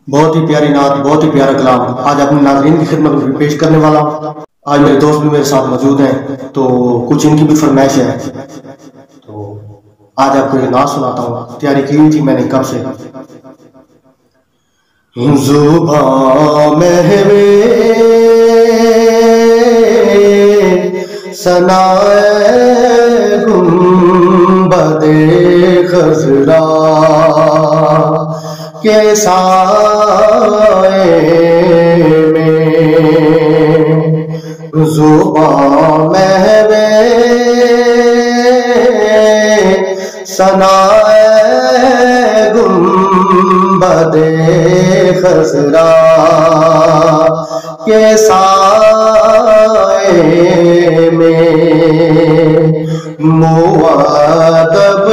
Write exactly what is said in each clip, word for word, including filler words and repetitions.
बहुत ही प्यारी नात, बहुत ही प्यारा कलाम आज अपने नाज़रीन की खिदमत में पेश करने वाला हूँ। आज मेरे दोस्त भी मेरे साथ मौजूद हैं, तो कुछ इनकी भी फरमाइश है, तो आज आपको ये नात सुनाता हूँ। तैयारी की हुई थी मैंने कब से। ज़ुबां महवे सनाए गुंबदे खज़रा के साए में, ज़ुबां महवे सनाए गुंबदे खज़रा के साए में मुअद्दब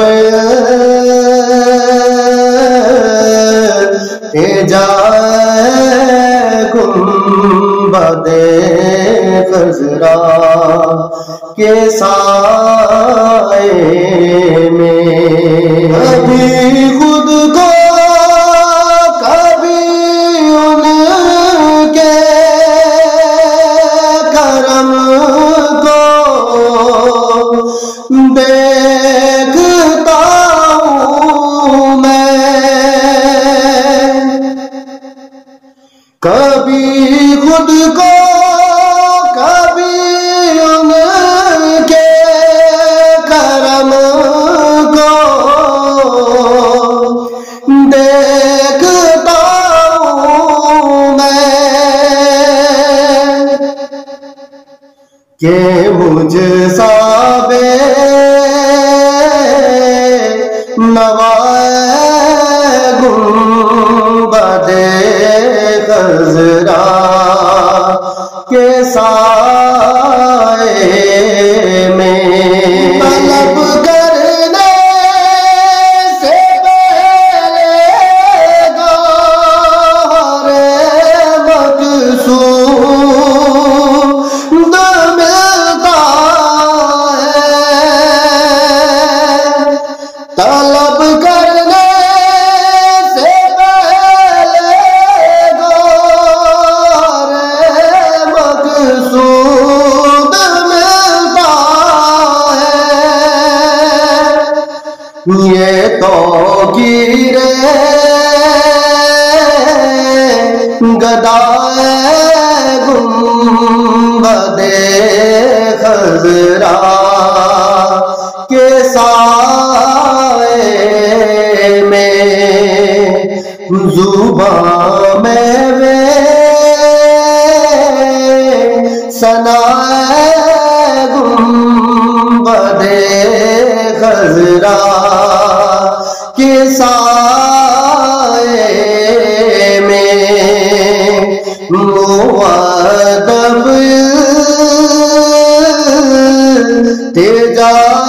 जाए गुंबदे खज़रा के साए में, कभी खुद को कभी उनके करम को देखता हूँ मैं, कभी खुद को कभी उनके करम को देखता हूँ मैं, कि मुझ साबे नवाए गुंबदे खज़रा के साए में, तलब करने से पहले गौहरे मक़सूद मिलता है, तलब करने ये तो गिरे गदाए गुंबदे खज़रा के साए में, ज़ुबां में वे सनाए गुंबदे खज़रा के साए में मुअद्दब ते जा